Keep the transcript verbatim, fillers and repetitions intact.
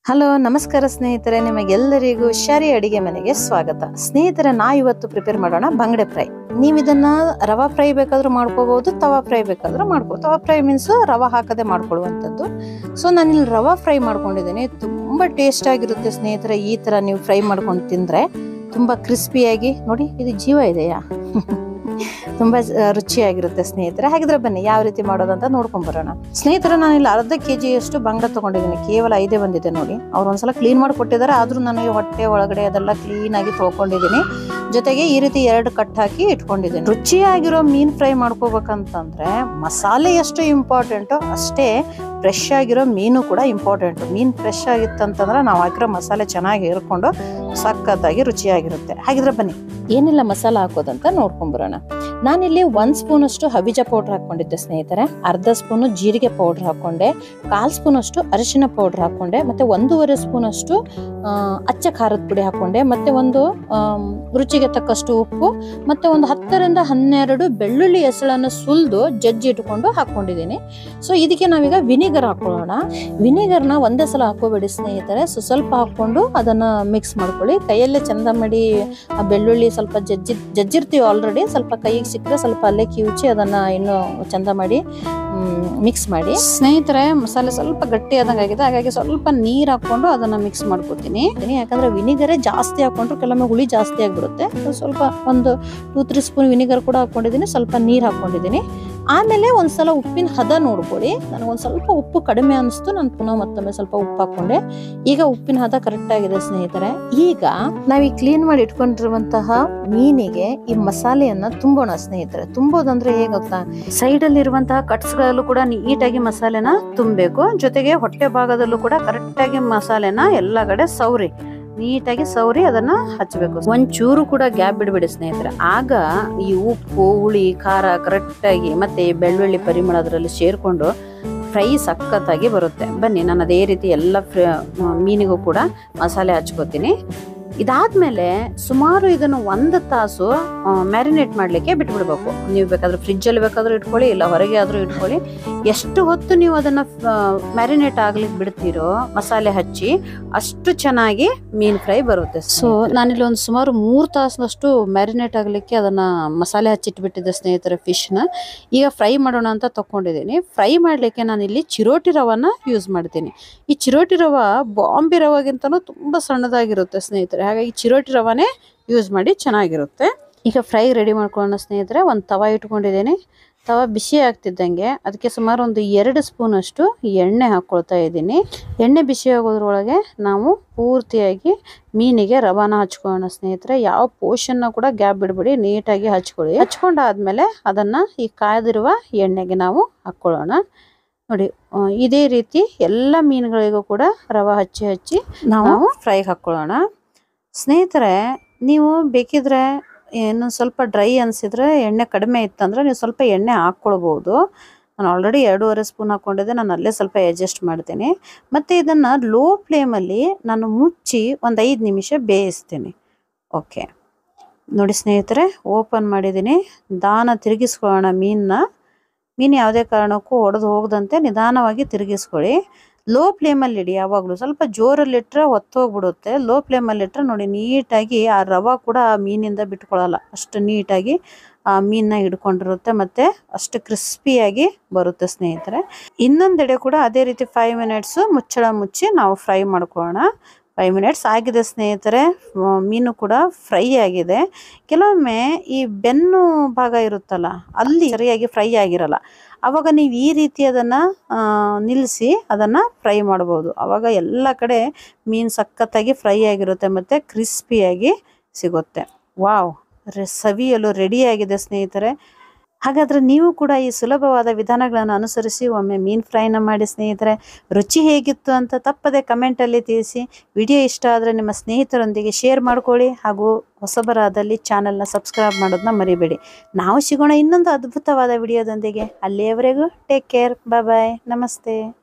Hello ನಮಸ್ಕಾರ ಸ್ನೇಹಿತರೆ, ನಿಮಗೆಲ್ಲರಿಗೂ ಶಾರಿ ಅಡಿಗೆ ಮನೆಗೆ ಸ್ವಾಗತ. ಸ್ನೇಹಿತರೆ, ನಾ ಇವತ್ತು ಪ್ರಿಪೇರ್ ಮಾಡೋಣ ಬಂಗಡೆ ಫ್ರೈ. ನೀವು ಇದನ್ನ ರವಾ ಫ್ರೈ ಬೇಕಾದ್ರೂ ಮಾಡ್ಕೋಬಹುದು, ತವಾ ಫ್ರೈ ಬೇಕಾದ್ರೂ ಮಾಡ್ಕೋ. ತವಾ ಫ್ರೈ ಮೀನ್ಸ್ ರವಾ ಹಾಕದೆ ಮಾಡ್ಕೊಳ್ಳುವಂಥದ್ದು. ಸೊ ನಾನಿಲ್ಲಿ ರವಾ ಫ್ರೈ ಮಾಡ್ಕೊಂಡಿದ್ದೀನಿ. ತುಂಬಾ ಟೇಸ್ಟ್ ಆಗಿರುತ್ತೆ ಸ್ನೇಹಿತರೆ. ಈ ತರ ನೀವು ಫ್ರೈ ಮಾಡ್ಕೊಂಡು ತಿಂದ್ರೆ ತುಂಬಾ ಕ್ರಿಸ್ಪಿಯಾಗಿ, ನೋಡಿ ಇದು ಜೀವ ಇದೆಯಾ, ತುಂಬಾ ರುಚಿಯಾಗಿರುತ್ತೆ ಸ್ನೇಹಿತರೆ. ಹಾಗಿದ್ರೆ ಬನ್ನಿ ಯಾವ ರೀತಿ ಮಾಡೋದಂತ ನೋಡ್ಕೊಂಡ್ ಬರೋಣ. ಸ್ನೇಹಿತರೆ, ನಾನು ಇಲ್ಲಿ ಅರ್ಧ ಕೆಜಿ ಅಷ್ಟು ಬಂಗಡ ತಗೊಂಡಿದ್ದೀನಿ. ಕೇವಲ ಐದೇ ಬಂದಿದೆ ನೋಡಿ. ಅವ್ರು ಒಂದ್ಸಲ ಕ್ಲೀನ್ ಮಾಡಿ ಕೊಟ್ಟಿದ್ದಾರೆ, ಆದ್ರೂ ನನಗೆ ಹೊಟ್ಟೆ ಒಳಗಡೆ ಅದೆಲ್ಲ ಕ್ಲೀನ್ ಆಗಿ ತೊಳ್ಕೊಂಡಿದ್ದೀನಿ. ಜೊತೆಗೆ ಈ ರೀತಿ ಎರಡು ಕಟ್ ಹಾಕಿ ಇಟ್ಕೊಂಡಿದ್ದೀನಿ. ರುಚಿಯಾಗಿರೋ ಮೀನ್ ಫ್ರೈ ಮಾಡ್ಕೋಬೇಕಂತಂದ್ರೆ ಮಸಾಲೆ ಎಷ್ಟು ಇಂಪಾರ್ಟೆಂಟು ಅಷ್ಟೇ ಫ್ರೆಶ್ ಆಗಿರೋ ಮೀನು ಕೂಡ ಇಂಪಾರ್ಟೆಂಟು. ಮೀನ್ ಫ್ರೆಶ್ ಆಗಿತ್ತಂತಂದ್ರೆ ನಾವು ಹಾಕಿರೋ ಮಸಾಲೆ ಚೆನ್ನಾಗಿ ಹಿರ್ಕೊಂಡು ಸಖತ್ತಾಗಿ ರುಚಿಯಾಗಿರುತ್ತೆ. ಹಾಗಿದ್ರೆ ಬನ್ನಿ ಏನೆಲ್ಲ ಮಸಾಲ ಹಾಕೋದಂತ ನೋಡ್ಕೊಂಡ್ಬರೋಣ. ನಾನಿಲ್ಲಿ ಒಂದ್ ಸ್ಪೂನ್ ಅಷ್ಟು ಹವಿಜ ಪೌಡರ್ ಹಾಕೊಂಡಿದ್ದೆ ಸ್ನೇಹಿತರೆ, ಅರ್ಧ ಸ್ಪೂನ್ ಜೀರಿಗೆ ಪೌಡರ್ ಹಾಕೊಂಡೆ, ಕಾಲ್ ಸ್ಪೂನ್ ಅಷ್ಟು ಅರಿಶಿನ ಪೌಡರ್ ಹಾಕೊಂಡೆ, ಮತ್ತೆ ಒಂದೂವರೆ ಸ್ಪೂನ್ ಅಷ್ಟು ಅಚ್ಚ ಖಾರದ ಪುಡಿ ಹಾಕೊಂಡೆ, ಮತ್ತೆ ಒಂದು ರುಚಿಗೆ ತಕ್ಕಷ್ಟು ಉಪ್ಪು, ಮತ್ತೆ ಒಂದು ಹತ್ತರಿಂದ ಹನ್ನೆರಡು ಬೆಳ್ಳುಳ್ಳಿ ಎಸಳನ್ನು ಸುಲ್ದು ಜಜ್ಜಿ ಇಟ್ಕೊಂಡು ಹಾಕೊಂಡಿದ್ದೀನಿ. ಸೊ ಇದಕ್ಕೆ ನಾವೀಗ ವಿನಿಗರ್ ಹಾಕೊಳ್ಳೋಣ. ವಿನಿಗರ್ನ ಒಂದೇ ಸಲ ಹಾಕೋಬೇಡಿ ಸ್ನೇಹಿತರೆ, ಸೊ ಸ್ವಲ್ಪ ಹಾಕೊಂಡು ಅದನ್ನ ಮಿಕ್ಸ್ ಮಾಡ್ಕೊಳ್ಳಿ. ಕೈಯಲ್ಲೇ ಚಂದ ಮಾಡಿ ಆ ಬೆಳ್ಳುಳ್ಳಿ ಸ್ವಲ್ಪ ಜಜ್ಜಿ ಜಜ್ಜಿರ್ತೀವಿ ಆಲ್ರೆಡಿ, ಸ್ವಲ್ಪ ಕೈಗೆ ಸಿಕ್ಕರೆ ಸ್ವಲ್ಪ ಅಲ್ಲೇ ಕಿವುಚಿ ಅದನ್ನ ಇನ್ನು ಚಂದ ಮಾಡಿ ಮಿಕ್ಸ್ ಮಾಡಿ. ಸ್ನೇಹಿತರೆ, ಮಸಾಲೆ ಸ್ವಲ್ಪ ಗಟ್ಟಿ ಆದಂಗೆ ಆಗಿದೆ, ಹಾಗಾಗಿ ಸ್ವಲ್ಪ ನೀರ್ ಹಾಕೊಂಡು ಅದನ್ನ ಮಿಕ್ಸ್ ಮಾಡ್ಕೊತೀನಿ. ಯಾಕಂದ್ರೆ ವಿನಿಗರೇ ಜಾಸ್ತಿ ಹಾಕೊಂಡ್ರು ಕೆಲವೊಮ್ಮೆ ಹುಳಿ ಜಾಸ್ತಿ ಆಗ್ಬಿಡುತ್ತೆ. ಸ್ವಲ್ಪ ಒಂದು ಟೂ ತ್ರೀ ಸ್ಪೂನ್ ವಿನಿಗರ್ ಕೂಡ ಹಾಕೊಂಡಿದ್ದೀನಿ, ಸ್ವಲ್ಪ ನೀರ್ ಹಾಕೊಂಡಿದ್ದೀನಿ. ಆಮೇಲೆ ಒಂದ್ಸಲ ಉಪ್ಪಿನ ಹದ ನೋಡ್ಕೊಳ್ಳಿ. ನನಗೊಂದ್ ಸ್ವಲ್ಪ ಉಪ್ಪು ಕಡಿಮೆ ಅನಿಸ್ತು, ನಾನು ಪುನಃ ಮತ್ತೊಮ್ಮೆ ಸ್ವಲ್ಪ ಉಪ್ಪು ಹಾಕೊಂಡೆ. ಈಗ ಉಪ್ಪಿನ ಹದ ಕರೆಕ್ಟ್ ಆಗಿದೆ ಸ್ನೇಹಿತರೆ. ಈಗ ನಾವ್ ಈ ಕ್ಲೀನ್ ಮಾಡಿ ಇಟ್ಕೊಂಡಿರುವಂತಹ ಮೀನಿಗೆ ಈ ಮಸಾಲೆಯನ್ನ ತುಂಬೋಣ ಸ್ನೇಹಿತರೆ. ತುಂಬೋದಂದ್ರೆ ಹೇಗೆ ಗೊತ್ತಾ, ಸೈಡ್ ಅಲ್ಲಿ ಇರುವಂತಹ ಕಟ್ಸ್ ಗಳಲ್ಲೂ ಕೂಡ ನೀಟಾಗಿ ಮಸಾಲೆನ ತುಂಬಬೇಕು. ಜೊತೆಗೆ ಹೊಟ್ಟೆ ಭಾಗದಲ್ಲೂ ಕೂಡ ಕರೆಕ್ಟ್ ಆಗಿ ಮಸಾಲೆನ ಎಲ್ಲ ಕಡೆ ಸೌರಿ ನೀಟಾಗಿ ಸೌರಿ ಅದನ್ನ ಹಚ್ಚಬೇಕು. ಒಂಚೂರು ಕೂಡ ಗ್ಯಾಪ್ ಬಿಡಬೇಡಿ ಸ್ನೇಹಿತರೆ. ಆಗ ಈ ಉಪ್ಪು, ಹುಳಿ, ಖಾರ ಕರೆಕ್ಟ್ ಆಗಿ ಮತ್ತೆ ಬೆಳ್ಳುಳ್ಳಿ ಪರಿಮಳ ಅದರಲ್ಲಿ ಸೇರ್ಕೊಂಡು ಫ್ರೈ ಸಖತ್ತಾಗಿ ಬರುತ್ತೆ. ಬನ್ನಿ ನಾನು ಅದೇ ರೀತಿ ಎಲ್ಲ ಮೀನಿಗೂ ಕೂಡ ಮಸಾಲೆ ಹಚ್ಕೋತೀನಿ. ಇದಾದ್ಮೇಲೆ ಸುಮಾರು ಇದನ್ನು ಒಂದು ತಾಸು ಮ್ಯಾರಿನೇಟ್ ಮಾಡ್ಲಿಕ್ಕೆ ಬಿಟ್ಬಿಡ್ಬೇಕು. ನೀವು ಬೇಕಾದ್ರೆ ಫ್ರಿಜ್ ಅಲ್ಲಿ ಬೇಕಾದ್ರೂ ಇಟ್ಕೊಳ್ಳಿ, ಇಲ್ಲ ಹೊರಗೆ ಆದ್ರೂ ಇಟ್ಕೊಳ್ಳಿ. ಎಷ್ಟು ಹೊತ್ತು ನೀವು ಅದನ್ನ ಮ್ಯಾರಿನೇಟ್ ಆಗ್ಲಿಕ್ಕೆ ಬಿಡ್ತೀರೋ ಮಸಾಲೆ ಹಚ್ಚಿ, ಅಷ್ಟು ಚೆನ್ನಾಗಿ ಮೀನ್ ಫ್ರೈ ಬರುತ್ತೆ. ಸೊ ನಾನಿಲ್ಲಿ ಒಂದು ಸುಮಾರು ಮೂರ್ ತಾಸನಷ್ಟು ಮ್ಯಾರಿನೇಟ್ ಆಗ್ಲಿಕ್ಕೆ ಅದನ್ನ ಮಸಾಲೆ ಹಚ್ಚಿಟ್ಬಿಟ್ಟಿದ್ದೆ ಸ್ನೇಹಿತರೆ ಫಿಶ್ ನ. ಈಗ ಫ್ರೈ ಮಾಡೋಣ ಅಂತ ತಕೊಂಡಿದ್ದೀನಿ. ಫ್ರೈ ಮಾಡ್ಲಿಕ್ಕೆ ನಾನಿಲ್ಲಿ ಚಿರೋಟಿ ರವನ ಯೂಸ್ ಮಾಡ್ತೀನಿ. ಈ ಚಿರೋಟಿ ರವ ಬಾಂಬೆ ರವಾಗಿಂತನೂ ತುಂಬಾ ಸಣ್ಣದಾಗಿರುತ್ತೆ ಸ್ನೇಹಿತರೆ, ಹಾಗಾಗಿ ಚಿರೋಟಿ ರವಾನೇ ಯೂಸ್ ಮಾಡಿ ಚೆನ್ನಾಗಿರುತ್ತೆ. ಈಗ ಫ್ರೈ ರೆಡಿ ಮಾಡ್ಕೊಳ್ಳೋಣ ಸ್ನೇಹಿತರೆ. ಒಂದು ತವಾ ಇಟ್ಕೊಂಡಿದ್ದೀನಿ. ತವಾ ಬಿಸಿ ಆಗ್ತಿದ್ದಂಗೆ ಅದಕ್ಕೆ ಸುಮಾರು ಒಂದು ಎರಡು ಸ್ಪೂನ್ ಅಷ್ಟು ಎಣ್ಣೆ ಹಾಕ್ಕೊಳ್ತಾ ಇದ್ದೀನಿ. ಎಣ್ಣೆ ಬಿಸಿ ಆಗೋದ್ರೊಳಗೆ ನಾವು ಪೂರ್ತಿಯಾಗಿ ಮೀನಿಗೆ ರವಾನ ಹಚ್ಕೊಳ್ಳೋಣ ಸ್ನೇಹಿತರೆ. ಯಾವ ಪೋರ್ಷನ್ನ ಕೂಡ ಗ್ಯಾಪ್ ಬಿಡಬೇಡಿ, ನೀಟಾಗಿ ಹಚ್ಕೊಳ್ಳಿ. ಹಚ್ಕೊಂಡಾದ್ಮೇಲೆ ಅದನ್ನ ಈ ಕಾಯ್ದಿರುವ ಎಣ್ಣೆಗೆ ನಾವು ಹಾಕ್ಕೊಳ್ಳೋಣ. ನೋಡಿ, ಇದೇ ರೀತಿ ಎಲ್ಲ ಮೀನುಗಳಿಗೂ ಕೂಡ ರವೆ ಹಚ್ಚಿ ಹಚ್ಚಿ ನಾವು ಫ್ರೈ ಹಾಕ್ಕೊಳ್ಳೋಣ ಸ್ನೇಹಿತರೆ. ನೀವು ಬೇಕಿದ್ರೆ ಏನು ಸ್ವಲ್ಪ ಡ್ರೈ ಅನಿಸಿದ್ರೆ, ಎಣ್ಣೆ ಕಡಿಮೆ ಇತ್ತಂದ್ರೆ ನೀವು ಸ್ವಲ್ಪ ಎಣ್ಣೆ ಹಾಕ್ಕೊಳ್ಬೋದು. ನಾನು ಆಲ್ರೆಡಿ ಎರಡೂವರೆ ಸ್ಪೂನ್ ಹಾಕ್ಕೊಂಡಿದ್ದೆ, ನಾನು ಅಲ್ಲೇ ಸ್ವಲ್ಪ ಅಡ್ಜಸ್ಟ್ ಮಾಡ್ತೀನಿ. ಮತ್ತು ಇದನ್ನು ಲೋ ಫ್ಲೇಮಲ್ಲಿ ನಾನು ಮುಚ್ಚಿ ಒಂದು ಐದು ನಿಮಿಷ ಬೇಯಿಸ್ತೀನಿ. ಓಕೆ ನೋಡಿ ಸ್ನೇಹಿತರೆ, ಓಪನ್ ಮಾಡಿದ್ದೀನಿ. ನಿಧಾನ ತಿರುಗಿಸ್ಕೊಳ್ಳೋಣ ಮೀನನ್ನ. ಮೀನು ಯಾವುದೇ ಕಾರಣಕ್ಕೂ ಒಡೆದು ಹೋಗದಂತೆ ನಿಧಾನವಾಗಿ ತಿರುಗಿಸ್ಕೊಳ್ಳಿ. ಲೋ ಫ್ಲೇಮಲ್ಲಿ ಇಡಿ ಯಾವಾಗಲೂ. ಸ್ವಲ್ಪ ಜೋರಲ್ಲಿಟ್ಟರೆ ಹೊತ್ತೋಗ್ಬಿಡುತ್ತೆ. ಲೋ ಫ್ಲೇಮಲ್ಲಿ ಇಟ್ಟರೆ ನೋಡಿ ನೀಟಾಗಿ ಆ ರವೆ ಕೂಡ ಆ ಮೀನಿಂದ ಬಿಟ್ಕೊಳ್ಳಲ್ಲ, ಅಷ್ಟು ನೀಟಾಗಿ ಆ ಮೀನನ್ನ ಹಿಡ್ಕೊಂಡಿರುತ್ತೆ ಮತ್ತು ಅಷ್ಟು ಕ್ರಿಸ್ಪಿಯಾಗಿ ಬರುತ್ತೆ ಸ್ನೇಹಿತರೆ. ಇನ್ನೊಂದೆಡೆ ಕೂಡ ಅದೇ ರೀತಿ ಫೈವ್ ಮಿನಿಟ್ಸು ಮುಚ್ಚಳ ಮುಚ್ಚಿ ನಾವು ಫ್ರೈ ಮಾಡ್ಕೊಳ್ಳೋಣ. ಫೈವ್ ಮಿನಿಟ್ಸ್ ಆಗಿದೆ ಸ್ನೇಹಿತರೆ. ಮೀನು ಕೂಡ ಫ್ರೈ ಆಗಿದೆ. ಕೆಲವೊಮ್ಮೆ ಈ ಬೆನ್ನು ಭಾಗ ಇರುತ್ತಲ್ಲ, ಅಲ್ಲಿ ಸರಿಯಾಗಿ ಫ್ರೈ ಆಗಿರಲ್ಲ. ಆವಾಗ ನೀವು ಈ ರೀತಿ ಅದನ್ನು ನಿಲ್ಲಿಸಿ ಅದನ್ನು ಫ್ರೈ ಮಾಡ್ಬೋದು. ಆವಾಗ ಎಲ್ಲ ಕಡೆ ಮೀನು ಸಖತ್ತಾಗಿ ಫ್ರೈ ಆಗಿರುತ್ತೆ ಮತ್ತು ಕ್ರಿಸ್ಪಿಯಾಗಿ ಸಿಗುತ್ತೆ. ವಾವ್, ಸವಿಯಲು ರೆಡಿಯಾಗಿದೆ ಸ್ನೇಹಿತರೆ. ಹಾಗಾದರೆ ನೀವು ಕೂಡ ಈ ಸುಲಭವಾದ ವಿಧಾನಗಳನ್ನು ಅನುಸರಿಸಿ ಒಮ್ಮೆ ಮೀನು ಫ್ರೈನ ಮಾಡಿ ಸ್ನೇಹಿತರೆ. ರುಚಿ ಹೇಗಿತ್ತು ಅಂತ ತಪ್ಪದೆ ಕಮೆಂಟಲ್ಲಿ ತಿಳಿಸಿ. ವಿಡಿಯೋ ಇಷ್ಟ ಆದರೆ ನಿಮ್ಮ ಸ್ನೇಹಿತರೊಂದಿಗೆ ಶೇರ್ ಮಾಡ್ಕೊಳ್ಳಿ. ಹಾಗೂ ಹೊಸಬರಾದಲ್ಲಿ ಚಾನಲ್ನ ಸಬ್ಸ್ಕ್ರೈಬ್ ಮಾಡೋದನ್ನ ಮರಿಬೇಡಿ. ನಾವು ಸಿಗೋಣ ಇನ್ನೊಂದು ಅದ್ಭುತವಾದ ವಿಡಿಯೋದೊಂದಿಗೆ. ಅಲ್ಲಿಯವರೆಗೂ ಟೇಕ್ ಕೇರ್, ಬಾಯ್ ಬಾಯ್, ನಮಸ್ತೆ.